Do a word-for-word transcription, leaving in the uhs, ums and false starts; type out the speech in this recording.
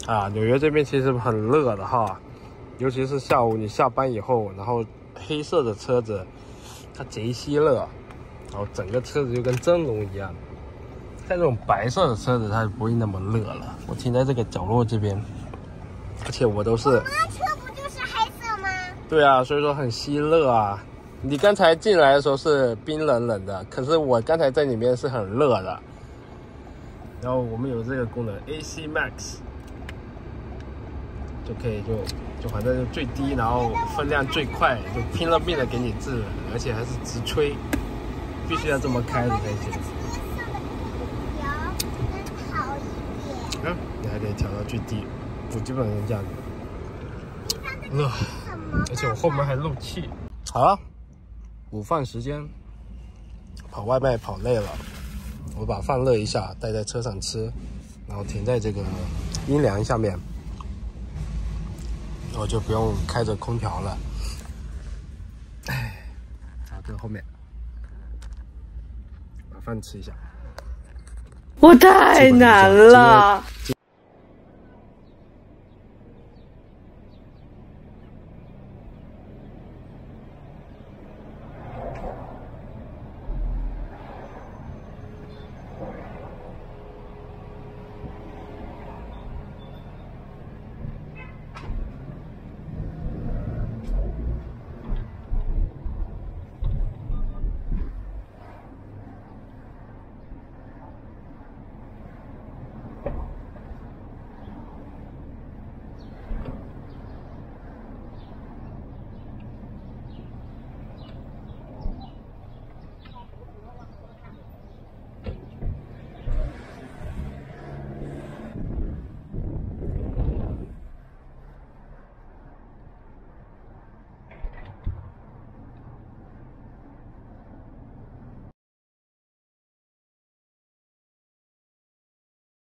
啊，纽约这边其实很热的哈，尤其是下午你下班以后，然后黑色的车子它贼吸热，然后整个车子就跟蒸笼一样。像这种白色的车子它就不会那么热了。我停在这个角落这边，而且我都是。我们的车不就是黑色吗？ 对啊，所以说很吸热啊。你刚才进来的时候是冰冷冷的，可是我刚才在里面是很热的。然后我们有这个功能 A C Max。就可以就就反正就最低，然后分量最快，就拼了命的给你制，而且还是直吹，必须要这么开的才行。嗯，你还可以调到最低，我基本上是这样子。热，而且我后面还漏气。好了，午饭时间，跑外卖跑累了，我把饭热一下，带在车上吃，然后停在这个阴凉下面。然后就不用开着空调了。哎，好，这个后面把饭吃一下。 我太难了。